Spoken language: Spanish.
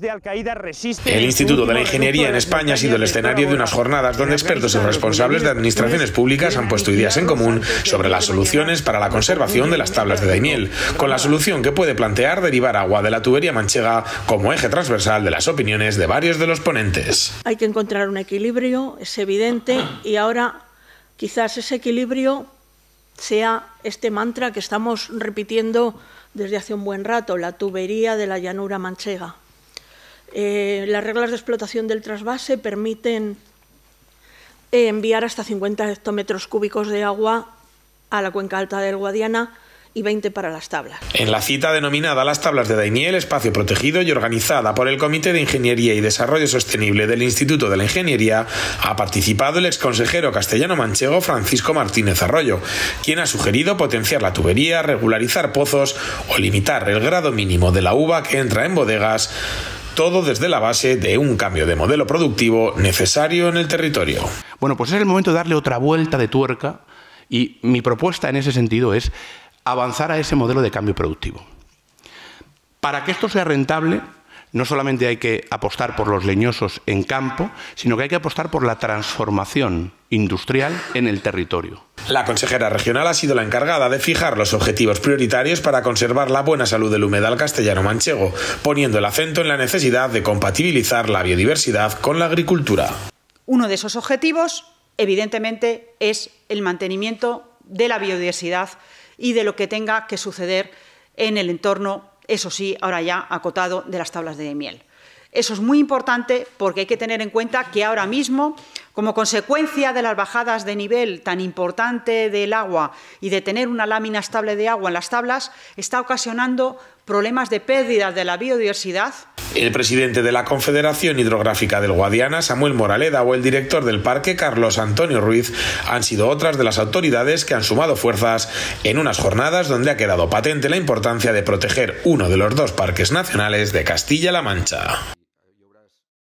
El Instituto de la Ingeniería en España ha sido el escenario de unas jornadas donde expertos y responsables de administraciones públicas han puesto ideas en común sobre las soluciones para la conservación de las tablas de Daimiel, con la solución que puede plantear derivar agua de la tubería manchega como eje transversal de las opiniones de varios de los ponentes. Hay que encontrar un equilibrio, es evidente, y ahora quizás ese equilibrio sea este mantra que estamos repitiendo desde hace un buen rato, la tubería de la llanura manchega. Las reglas de explotación del trasvase permiten enviar hasta 50 hectómetros cúbicos de agua a la cuenca alta del Guadiana y 20 para las tablas. En la cita denominada Las Tablas de Daimiel, espacio protegido y organizada por el Comité de Ingeniería y Desarrollo Sostenible del Instituto de la Ingeniería, ha participado el exconsejero castellano-manchego Francisco Martínez Arroyo, quien ha sugerido potenciar la tubería, regularizar pozos o limitar el grado mínimo de la uva que entra en bodegas, todo desde la base de un cambio de modelo productivo necesario en el territorio. Bueno, pues es el momento de darle otra vuelta de tuerca y mi propuesta en ese sentido es avanzar a ese modelo de cambio productivo. Para que esto sea rentable, no solamente hay que apostar por los leñosos en campo, sino que hay que apostar por la transformación industrial en el territorio. La consejera regional ha sido la encargada de fijar los objetivos prioritarios para conservar la buena salud del humedal castellano-manchego, poniendo el acento en la necesidad de compatibilizar la biodiversidad con la agricultura. Uno de esos objetivos, evidentemente, es el mantenimiento de la biodiversidad y de lo que tenga que suceder en el entorno, eso sí, ahora ya acotado, de las tablas de Daimiel. Eso es muy importante porque hay que tener en cuenta que ahora mismo, como consecuencia de las bajadas de nivel tan importante del agua y de tener una lámina estable de agua en las tablas, está ocasionando problemas de pérdida de la biodiversidad. El presidente de la Confederación Hidrográfica del Guadiana, Samuel Moraleda, o el director del parque, Carlos Antonio Ruiz, han sido otras de las autoridades que han sumado fuerzas en unas jornadas donde ha quedado patente la importancia de proteger uno de los dos parques nacionales de Castilla-La Mancha.